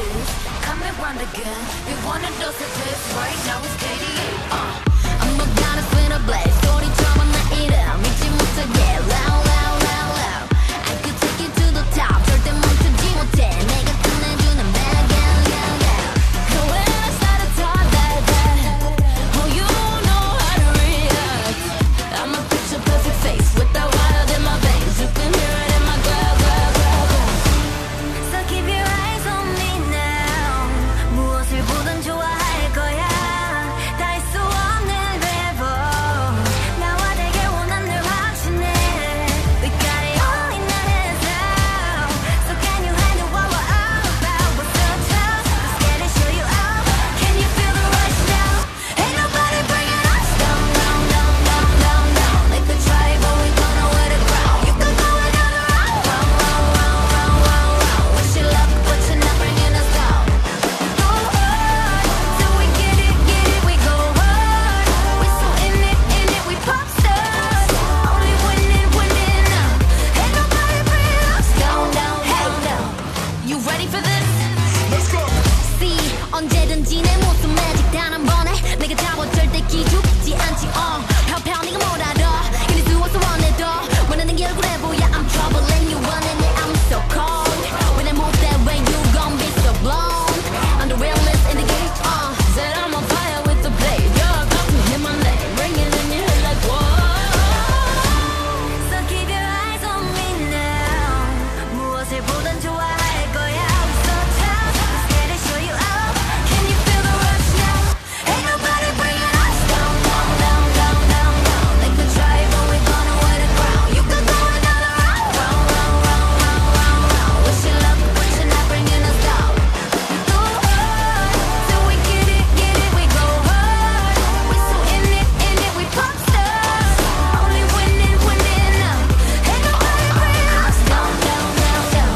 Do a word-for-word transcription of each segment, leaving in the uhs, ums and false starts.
overdose. Coming round again. We wanna dose of this right now. It's K D A. Uh. I'm a goddess with a blaze. 소리처럼 나 이름 믿지 못하게 loud loud loud loud. I could take you to the top. 절대 멈추지 못해. 내가 끝내주는 bad gal gal gal. When I start to talk like that, oh you know how to react. I'm a picture perfect face with that wild in my veins. You can hear it in my glow glow glow glow. So keep your eyes on me now. 무엇을 보든 좋아할 거야. 다 할 수 없는 래퍼. 나와 되길 원한 늘 확신해. We got it all in our hands now. So can you handle what we're all about? We're so tough. Let's get it, show you out. Can you feel the rush now? Ain't nobody bringing us down, down, down, down, down, down. They could try, but we don't know where to ground. You could go another round, round, round, round, round, round, round. Wish you luck, but you're not bringing us down. Go hard, till we get it, get it. We go hard. We so in it, in it. We pop stars. Only winning, winning now. Ain't nobody bringing us down, down, down, down. You ready for this? Let's go. See, 언제든지 내 모습 매직 단 한 번에 내가 잡아 절대 기죽지 않지. uh. 펴펴 네가 뭘 알아. 이럴 수 없어 원해도 원하는 게 얼굴에 보여. I'm troubling you running it. I'm so cold. When I move that way you gon' be so blown. I'm the realest in the game. uh. Said I'm on fire with the blade. You're about to hit my name. Ringing in your head like whoa. So keep your eyes on me now. 무엇을 보든 좋아할 거야. We're so tough. Let's get it, show you out. Can you feel the rush now? Ain't nobody bringing us down, down, down, down, down, down. They could try, but we don't know where to ground. You could go another round, round, round, round, round, round, round. Wish you luck, but you're not bringing us down. We go hard, till we get it, get it. We go hard. We so in it, in it. We pop stars. Only winning, winning now. Ain't nobody bringing us down, down, down, down.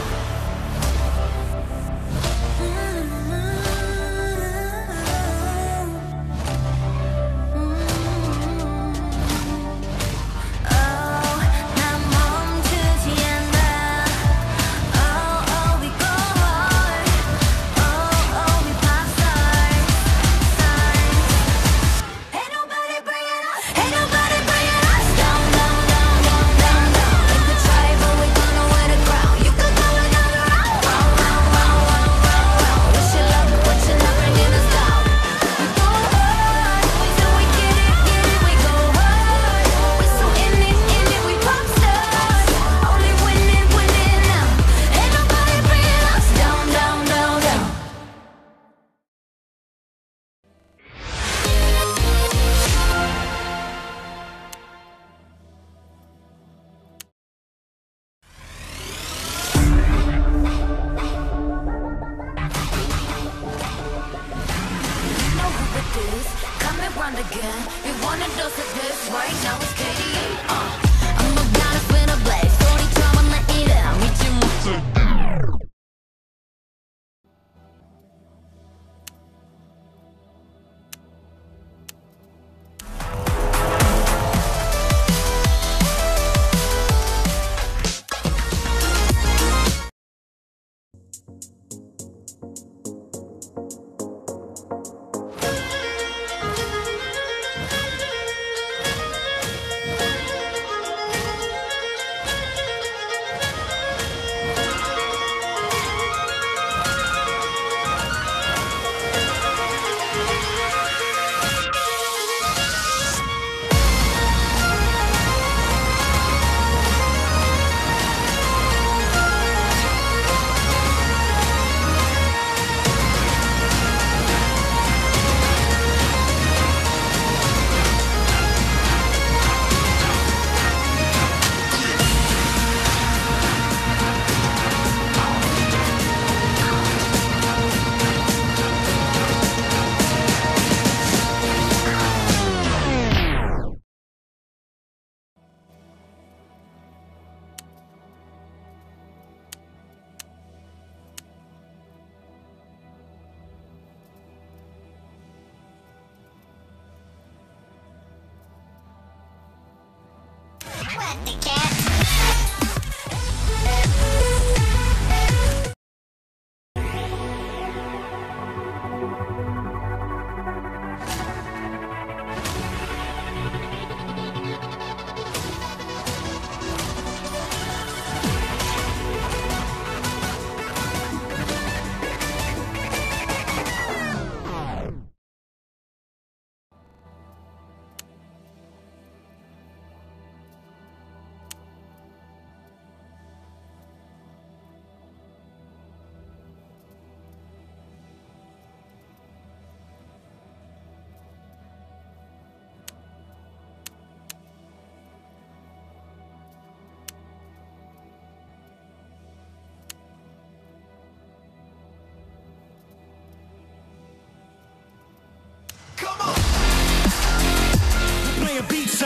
Oh, 난 멈추지 않아. Oh, oh, we go hard. Oh, oh, we pop stars, stars. Ain't nobody bringing us, ain't nobody bringing us down, down, down, down, down, down. They could try, but we don't know where to ground. You could go another round, round, round, round, round, round, round. Wish you luck, but you're not bringing us down. We go hard, till we get it, get it. We go hard. We so in it, in it. We pop stars. Only winning, winning now. Ain't nobody bringing us down, down, down, down. You know who it is, coming round again. We wanna dose of this right now. It's K D A. Uh. I'm a goddess with a blaze. 소리처럼 나 이름 믿지 못해.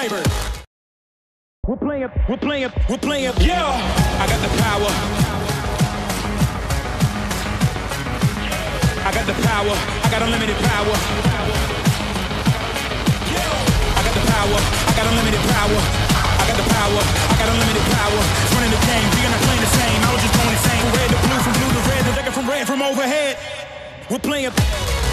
saber. We're playing, we're playing, we're playing. Yeah, I got the power. I got the power. I got unlimited power. I got the power. I got unlimited power. I got the power. I got unlimited power. It's running the game. We are not playing the same. I was just going insane. From red to blue, from blue to red, the liquor from red from overhead. We're playing.